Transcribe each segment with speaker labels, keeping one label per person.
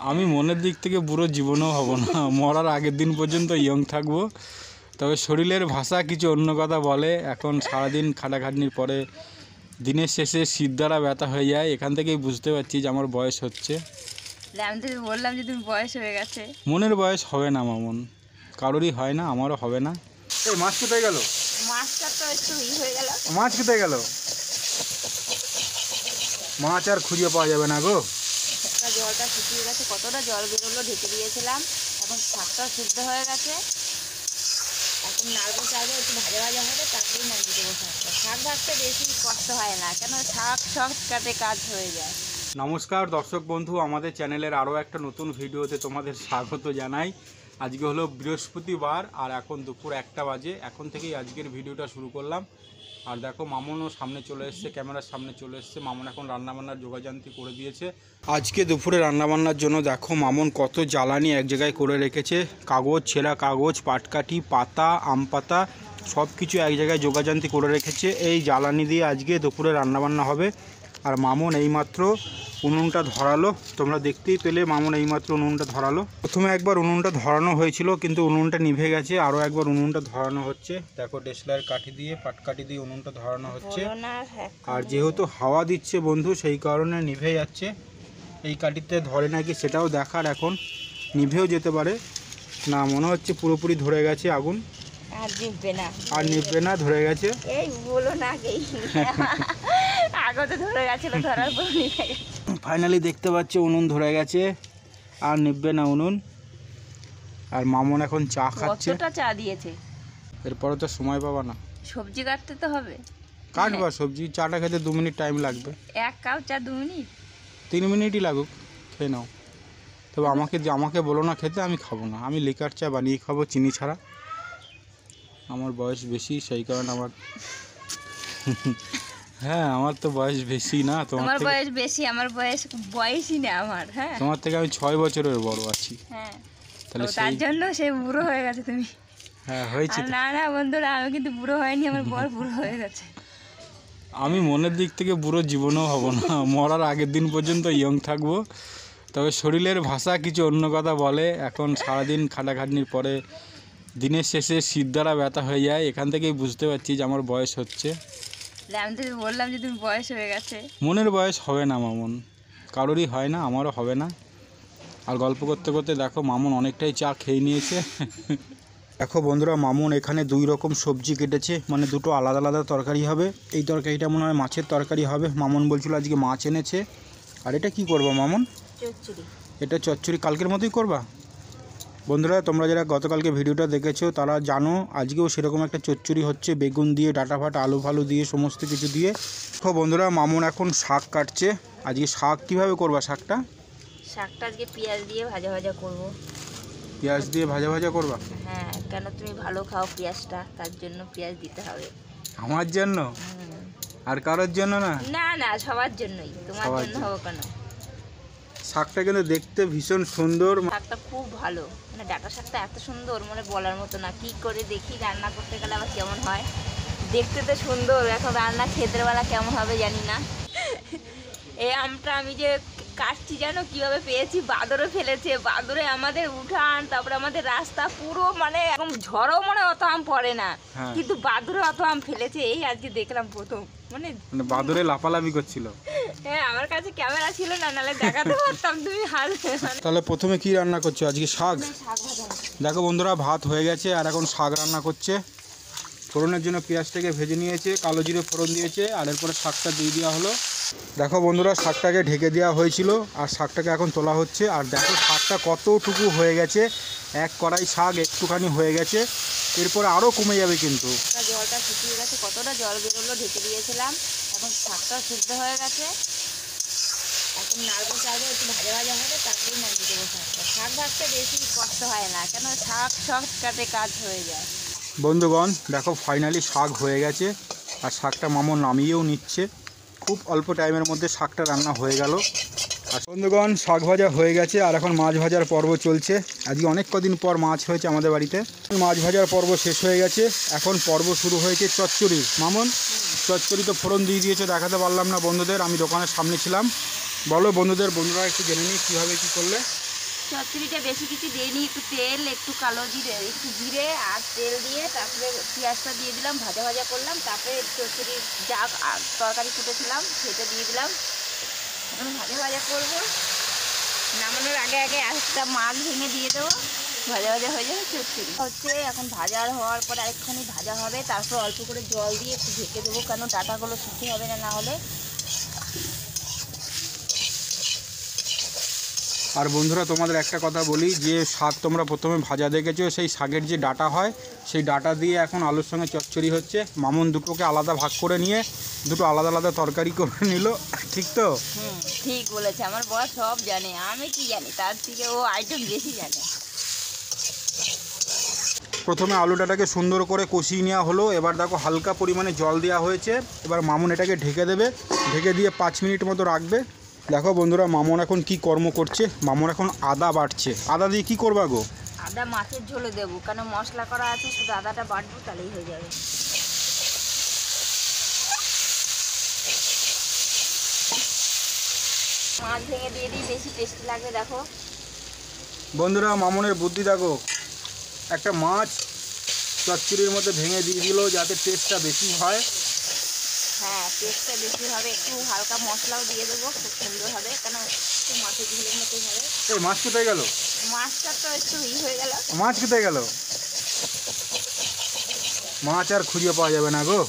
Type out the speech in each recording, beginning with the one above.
Speaker 1: আমি মনের দিক থেকে বুড়ো জীবনেও হব না, মরার আগের দিন পর্যন্ত ইয়ং থাকবো। তবে শরীরের ভাষা কিছু অন্য কথা বলে। এখন সারাদিন খাটাখাটনির পরে দিনের শেষে সিদ্ধারা ব্যথা হয়ে যায়। এখান থেকেই বুঝতে পারছি যে আমার বয়স হচ্ছে।
Speaker 2: আমি তো বললাম যে তুমি বয়স হয়ে গেছে।
Speaker 1: মনের বয়স হবে না মামুন, কারোরই হয় না, আমারও হবে না। এই মাছ কোথায় গেল?
Speaker 2: মাছটা তো একটু হয়ে গেল।
Speaker 1: মাছ কোথায় গেল? মাছ আর খুঁজে পাওয়া যাবে না গো।
Speaker 2: জলটা শুকিয়ে গেছে, কতটা জল বেরোলো, ঢেকে দিয়েছিলাম। এখন শাকটাও সিদ্ধ হয়ে গেছে। এখন নাড়বো চাড়বো, একটু ভাজা ভাজা হবে, তারপরে নামিয়ে দেবো শাকটা। শাক ভাজতে বেশি কষ্ট হয় না, কেন শাক শর্টকাটে কাজ হয়ে যায়।
Speaker 1: নমস্কার দর্শক বন্ধু, আমাদের চ্যানেলের আরও একটা নতুন ভিডিওতে তোমাদের স্বাগত জানাই। আজকে হলো বৃহস্পতিবার আর এখন দুপুর 1টা বাজে। এখন থেকেই আজকের ভিডিওটা শুরু করলাম। আর দেখো মামনও সামনে চলে এসছে, ক্যামেরার সামনে চলে এসছে। মামন এখন রান্নাবান্নার যোগাযান্তি করে দিয়েছে। আজকে দুপুরে রান্নাবান্নার জন্য দেখো মামন কত জ্বালানি এক জায়গায় করে রেখেছে। কাগজ, ছেঁড়া কাগজ, পাটকাঠি, পাতা, আম পাতা সব কিছু এক জায়গায় যোগাযান্তি করে রেখেছে। এই জ্বালানি দিয়ে আজকে দুপুরে রান্নাবান্না হবে। আর মামন এইমাত্র উনুনটা ধরালো, তোমরা দেখতেই পেলে মামন এইমাত্র উনুনটা ধরালো। প্রথমে একবার উনুনটা ধরানো হয়েছিল কিন্তু উনুনটা নিভে গেছে, আরও একবার উনুনটা ধরানো হচ্ছে। দেখো ডেসলার কাঠি দিয়ে, পাটকাঠি দিয়ে উনুনটা ধরানো হচ্ছে। আর যেহেতু হাওয়া দিচ্ছে বন্ধু, সেই কারণে নিভে যাচ্ছে। এই কাঠিতে ধরে নাকি সেটাও দেখার, এখন নিভেও যেতে পারে। না, মনে হচ্ছে পুরোপুরি ধরে গেছে আগুন। আর নিভবে না, ধরে গেছে।
Speaker 2: এই বলো না, আগতে ধরে গেছিল, ধরার পর নিভে গেছে।
Speaker 1: ফাইনালি দেখতে পাচ্ছি উনুন ধরে গেছে, আর নিভবে না উনুন। আর মামন এখন চা খাচ্ছে।
Speaker 2: কতটা চা দিয়েছে?
Speaker 1: এরপরে তো সময় পাবা না,
Speaker 2: সবজি কাটতে তো হবে।
Speaker 1: কাটবা সবজি। চাটা খেতে 2 মিনিট টাইম লাগবে।
Speaker 2: 1 কাপ চা 2 মিনিট?
Speaker 1: 3 মিনিটই লাগুক, খেয়ে নাও। তবে আমাকে বলো না খেতে, আমি খাবো না। আমি লিকার চা বানিয়ে খাবো চিনি ছাড়া। আমার বয়স বেশি, সেই কারণে আমার হ্যাঁ, আমার তো বয়স বেশি না
Speaker 2: তোমার বয়স বেশি, আমার বয়সই না আমার। হ্যাঁ,
Speaker 1: তোমার থেকে আমি 6 বছরের বড় আছি।
Speaker 2: হ্যাঁ,
Speaker 1: তাহলে
Speaker 2: তার জন্য সে বুড়ো হয়ে গেছে তুমি।
Speaker 1: হ্যাঁ হয়েছে।
Speaker 2: না না বন্ধুরা, আমি কিন্তু বুড়ো হয়নি, আমার বর বুড়ো হয়ে গেছে।
Speaker 1: আমি মনের দিক থেকে বুড়ো জীবনেও হব না, মরার আগের দিন পর্যন্ত ইয়ং থাকবো। তবে শরীরের ভাষা কিছু অন্য কথা বলে। এখন সারাদিন খাটাখাটনির পরে দিনের শেষে সিদ্ধারা ব্যথা হয়ে যায়। এখান থেকেই বুঝতে পারছি যে আমার বয়স হচ্ছে।
Speaker 2: আমি তো বললাম যে তুমি বয়স হয়ে গেছে।
Speaker 1: মনের বয়স হবে না মামুন, কারোরই হয় না, আমারও হবে না। আর গল্প করতে করতে দেখো মামুন অনেকটাই চা খেয়ে নিয়েছে। দেখো বন্ধুরা, মামুন এখানে 2 রকম সবজি কেটেছে, মানে দুটো আলাদা আলাদা তরকারি হবে। এই তরকারিটা মনে হয় মাছের তরকারি হবে। মামুন বলছিল আজকে মাছ এনেছে। আর এটা কি করবা মামুন?
Speaker 2: চচ্চড়ি।
Speaker 1: এটা চচ্চড়ি কালকের মতোই করবা? বন্ধুরা, তোমরা যারা গতকালকে ভিডিওটা দেখেছো তারা জানো আজকেও সেরকম একটা চচ্চড়ি হচ্ছে, বেগুন দিয়ে, ডাঁটা ফাটা, আলু ফালু দিয়ে, সমস্ত কিছু দিয়ে। তো বন্ধুরা, মামুন এখন শাক কাটছে। আজকে শাক কীভাবে করবা? শাকটা
Speaker 2: আজকে পেঁয়াজ দিয়ে ভাজা ভাজা করব।
Speaker 1: পেঁয়াজ দিয়ে ভাজা ভাজা করবা?
Speaker 2: হ্যাঁ, কেন তুমি ভালো খাও পেঁয়াজটা, তার জন্য পেঁয়াজ দিতে হবে।
Speaker 1: আমার জন্য? আর কারোর জন্য না?
Speaker 2: না না, সবার জন্যই। তোমার জন্য হবে কেন?
Speaker 1: শাকটা কিন্তু দেখতে ভীষণ সুন্দর।
Speaker 2: শাকটা খুব ভালো, মানে ডাঁটা শাকটা এত সুন্দর, মানে বলার মতো না। কি করে দেখি, রান্না করতে গেলে আবার কেমন হয়। দেখতে তো সুন্দর, এখন রান্না খেতের বেলা কেমন হবে জানি না। এই আমটা আমি যে কাটছি জানো কিভাবে পেয়েছি? বাদরে ফেলেছে। বাদরে আমাদের উঠান, তারপরে আমাদের রাস্তা পুরো, মানে একদম ঝড়ও মনে অত আম পড়ে না, কিন্তু বাদরে অত আম ফেলেছে। এই আজকে দেখলাম প্রথম, মানে
Speaker 1: বাদরে লাফালাফি করছিল।
Speaker 2: হ্যাঁ, আমার কাছে ক্যামেরা ছিল না, নাহলে দেখাতে পারতাম। তুমি হাসবে।
Speaker 1: তাহলে প্রথমে কি রান্না করছো আজকে? শাক। দেখো বন্ধুরা, ভাত হয়ে গেছে আর এখন শাক রান্না করছে। ফোড়নের জন্য পেঁয়াজটাকে ভেজে নিয়েছে, কালো জিরে ফোড়ন দিয়েছে, আর এরপরে শাকটা দিয়ে দেওয়া হলো। দেখো বন্ধুরা, শাকটাকে ঢেকে দেওয়া হয়েছিল আর শাকটাকে এখন তোলা হচ্ছে। আর দেখো শাকটা কতটুকু হয়ে গেছে, 1 কড়াই শাক একটুখানি হয়ে গেছে, এরপরে আরও কমে যাবে কিন্তু।
Speaker 2: জলটা শুকিয়ে গেছে, কতটা জল বেরোলো, ঢেকে দিয়েছিলাম। এখন শাকটাও সিদ্ধ হয়ে গেছে। এখন নাড়বো চাড়বো, একটু ভাজা ভাজা হবে, তারপরে নামিয়ে দেবো শাকটা। শাক ভাজতে বেশি কষ্ট হয় না, কেন শাক শর্টকাটে কাজ হয়ে যায়।
Speaker 1: বন্ধুগণ দেখো, ফাইনালি শাক হয়ে গেছে আর শাকটা মামন নামিয়েও নিচ্ছে। খুব অল্প টাইমের মধ্যে শাকটা রান্না হয়ে গেল। আর বন্ধুগণ, শাক ভাজা হয়ে গেছে আর এখন মাছ ভাজার পর্ব চলছে। আজকে অনেক কদিন পর মাছ হয়েছে আমাদের বাড়িতে। মাছ ভাজার পর্ব শেষ হয়ে গেছে, এখন পর্ব শুরু হয়েছে চচ্চড়ির। মামন চচ্চড়ি তো ফোড়ন দিয়ে দিয়েছে, দেখাতে পারলাম না বন্ধুদের, আমি দোকানের সামনে ছিলাম। বলো বন্ধুরা একটু জেনে নিই কীভাবে কী করলে।
Speaker 2: চচ্চড়িটা বেশি কিছু দিইনি, একটু তেল, একটু কালো জিরে, একটু জিরে আর তেল দিয়ে তারপরে পেঁয়াজটা দিয়ে দিলাম, ভাজা ভাজা করলাম, তারপরে চচ্চড়ির যা তরকারি কুটেছিলাম সেটা দিয়ে দিলাম, এখন ভাজা ভাজা করবো। নামানোর আগে আগে একটা মাছ ভেঙে দিয়ে দেবো, ভাজা ভাজা হয়ে যাবে চচ্চড়ি হচ্ছে। এখন ভাজা হওয়ার পরে আরেকখানি ভাজা হবে, তারপর অল্প করে জল দিয়ে একটু ঢেকে দেবো, কেন ডাঁটাগুলো সিদ্ধ হবে না হলে।
Speaker 1: আর বন্ধুরা তোমাদের একটা কথা বলি, যে শাক তোমরা প্রথমে ভাজা দেখেছো, সেই শাকের যে ডাঁটা হয় সেই ডাঁটা দিয়ে এখন আলুর সঙ্গে চচ্চড়ি হচ্ছে। মামুন দুটোকে আলাদা ভাগ করে নিয়ে দুটো আলাদা আলাদা তরকারি করে নিল, ঠিক তো?
Speaker 2: ঠিক বলেছে, আমার বর সব জানে, আমি কি জানি, তার থেকে ও আইটেম বেশি জানে।
Speaker 1: প্রথমে আলুটাকে সুন্দর করে কষিয়ে নেওয়া হলো, এবার দেখো হালকা পরিমাণে জল দেওয়া হয়েছে। এবার মামুন এটাকে ঢেকে দেবে, ঢেকে দিয়ে 5 মিনিট মতো রাখবে। দেখো বন্ধুরা মামুন এখন কি কর্ম করছে, মামুন এখন আদা বাটছে। আদা দিয়ে কি করবা গো?
Speaker 2: আদা মাছের ঝোলে দেবো, কেন মশলা করা আছে, শুধু আদাটা বাটবো তাহলেই হয়ে যাবে। মাছ ভেঙে দিয়ে দিই, বেশি টেস্টি লাগবে। দেখো
Speaker 1: বন্ধুরা মামুনের বুদ্ধি দেখো, একটা মাছ চচ্চড়ির মধ্যে ভেঙে দিয়ে দিল যাতে টেস্টটা বেশি হয়।
Speaker 2: হ্যাঁ, টেস্টটা বেশি হবে, একটু হালকা মশলাও দিয়ে দেবো, খুব সুন্দর হবে, কেন একটু মাছের ঝোলের মতোই হবে।
Speaker 1: এই মাছ কোথায় গেল?
Speaker 2: মাছটা তো একটু হয়ে গেল।
Speaker 1: মাছ কোথায় গেল? মাছ আর খুঁজে পাওয়া যাবে না গো।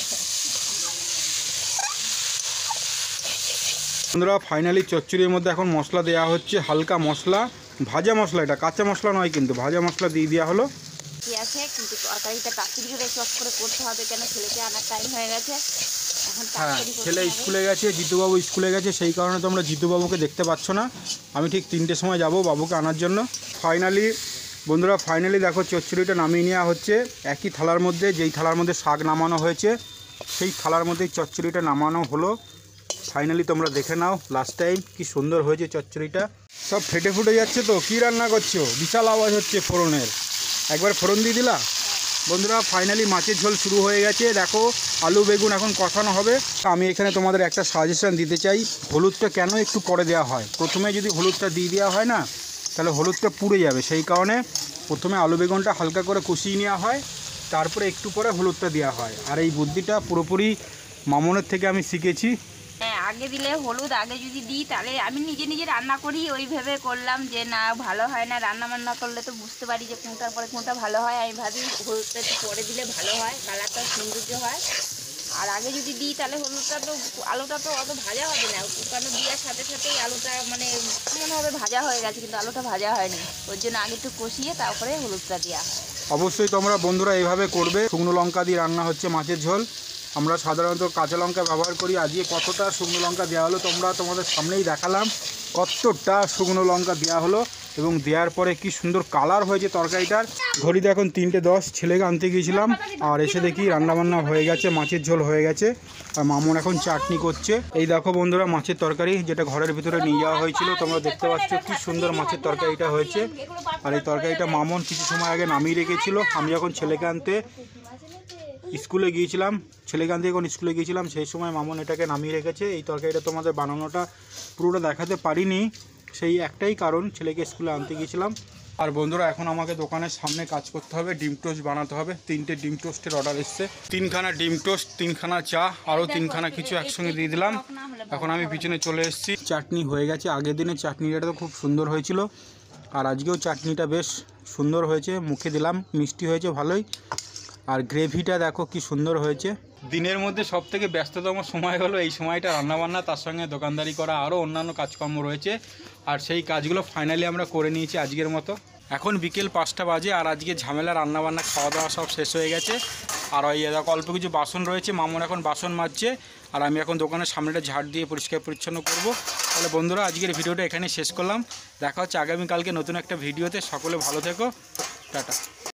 Speaker 1: বন্ধুরা ফাইনালি চচ্চড়ির মধ্যে এখন মশলা দেওয়া হচ্ছে, হালকা মশলা, ভাজা মশলা, এটা কাঁচা মশলা নয় কিন্তু, ভাজা মশলা দিয়ে দেওয়া হলো।
Speaker 2: ঠিক আছে, কিন্তু তরকারিটা তাড়াতাড়ি করে চট করে করতে হবে, কেন ছেলেকে আনার টাইম হয়ে গেছে। এখন
Speaker 1: হ্যাঁ,
Speaker 2: তাড়াতাড়ি করতে
Speaker 1: ছেলে
Speaker 2: হবে।
Speaker 1: স্কুলে গেছে, জিতুবাবু স্কুলে গেছে, সেই কারণে তোমরা জিতুবাবুকে দেখতে পাচ্ছ না। আমি ঠিক 3টের সময় যাব বাবুকে আনার জন্য। ফাইনালি বন্ধুরা ফাইনালি দেখো চচ্চড়িটা নামিয়ে নেওয়া হচ্ছে একই থালার মধ্যে, যেই থালার মধ্যে শাক নামানো হয়েছে সেই থালার মধ্যেই চচ্চড়িটা নামানো হলো। ফাইনালি তোমরা দেখে নাও লাস্ট টাইম কি সুন্দর হয়েছে চচ্চড়িটা। সব ফেটে ফুটে যাচ্ছে তো, কি রান্না করছো? বিশাল আওয়াজ হচ্ছে ফোড়নের, একবার ফোড়ন দিয়ে দিলা। বন্ধুরা ফাইনালি মাছের ঝোল শুরু হয়ে গেছে, দেখো আলু বেগুন এখন কষানো হবে। আমি এখানে তোমাদের একটা সাজেশন দিতে চাই, হলুদটা কেন একটু পরে দেওয়া হয়। প্রথমে যদি হলুদটা দিয়ে দেওয়া হয় না তাহলে হলুদটা পুড়ে যাবে, সেই কারণে প্রথমে আলু বেগুনটা হালকা করে কষিয়ে নেওয়া হয়, তারপরে একটু পরে হলুদটা দেওয়া হয়। আর এই বুদ্ধিটা পুরোপুরি মামনের থেকে আমি শিখেছি।
Speaker 2: হ্যাঁ, আগে দিলে হলুদ আগে যদি দিই, তাহলে আমি নিজে নিজে রান্না করি, ওইভাবে করলাম যে না ভালো হয় না। রান্না বান্না করলে তো বুঝতে পারি যে কোনটার পরে কোনটা ভালো হয়, আমি ভাবি হলুদটা একটু পরে দিলে ভালো হয়, কালারটা সৌন্দর্য হয়। আর আগে যদি দিই তাহলে হলুদটা তো, আলুটা তো অত ভাজা হবে না, কারণ দেওয়ার সাথে সাথেই আলুটা মানে মনে হবে ভাজা হয়ে গেছে, কিন্তু আলুটা ভাজা হয়নি, ওর জন্য আগে একটু কষিয়ে তারপরে হলুদটা দেওয়া হয়।
Speaker 1: অবশ্যই তোমরা বন্ধুরা এইভাবে করবে। শুকনো লঙ্কা দিয়ে রান্না হচ্ছে মাছের ঝোল, আমরা সাধারণত কাঁচা লঙ্কা ব্যবহার করি। আজকে কতটা শুকনো লঙ্কা দেওয়া হলো তোমরা তোমাদের সামনেই দেখালাম, কতটা শুকনো লঙ্কা দেওয়া হলো এবং দেওয়ার পরে কি সুন্দর কালার হয়েছে তরকারিটার। ঘড়িতে এখন 3:10, ছেলেকে আনতে গিয়েছিলাম আর এসে দেখি রান্নাবান্না হয়ে গেছে, মাছের ঝোল হয়ে গেছে আর মামুন এখন চাটনি করছে। এই দেখো বন্ধুরা মাছের তরকারি, যেটা ঘরের ভিতরে নিয়ে যাওয়া হয়েছিল, তোমরা দেখতে পাচ্ছ কি সুন্দর মাছের তরকারিটা হয়েছে। আর এই তরকারিটা মামুন কিছু সময় আগে নামিয়ে রেখেছিল। আমি যখন ছেলেকে আনতে স্কুলে গিয়েছিলাম, ছেলেকে আনতে যখন স্কুলে গিয়েছিলাম সেই সময় মামুন এটাকে নামিয়ে রেখেছে। এই তরকারিটা তোমাদের বানানোটা পুরোটা দেখাতে পারিনি, সেই একটাই কারণ, ছেলেকে স্কুলে আনতে গিয়েছিলাম। আর বন্ধুরা এখন আমাকে দোকানের সামনে কাজ করতে হবে, ডিম টোস্ট বানাতে হবে। 3টে ডিম টোস্টের অর্ডার এসছে, 3খানা ডিম টোস্ট, 3খানা চা, আরও 3খানা কিছু একসঙ্গে দিয়ে দিলাম। এখন আমি পিছনে চলে এসেছি। চাটনি হয়ে গেছে, আগের দিনের চাটনিটা তো খুব সুন্দর হয়েছিল আর আজকেও চাটনিটা বেশ সুন্দর হয়েছে, মুখে দিলাম, মিষ্টি হয়েছে ভালোই। আর গ্রেভিটা দেখো কি সুন্দর হয়েছে। দিনের মধ্যে সবথেকে ব্যস্ততম সময় হলো এই সময়টা রান্নাবান্না, তার সঙ্গে দোকানদারি করা, আরও অন্যান্য কাজকর্ম রয়েছে। আর সেই কাজগুলো ফাইনালি আমরা করে নিয়েছি আজকের মতো। এখন বিকেল 5টা বাজে আর আজকে ঝামেলা রান্নাবান্না খাওয়া দাওয়া সব শেষ হয়ে গেছে। আর ওই দেখো অল্প কিছু বাসন রয়েছে, মামুন এখন বাসন মাজছে আর আমি এখন দোকানের সামনেটা ঝাড় দিয়ে পরিষ্কার পরিচ্ছন্ন করব। তাহলে বন্ধুরা আজকের ভিডিওটা এখানে শেষ করলাম, দেখা হচ্ছে আগামীকালকে নতুন একটা ভিডিওতে। সকলে ভালো থেকো, টাটা।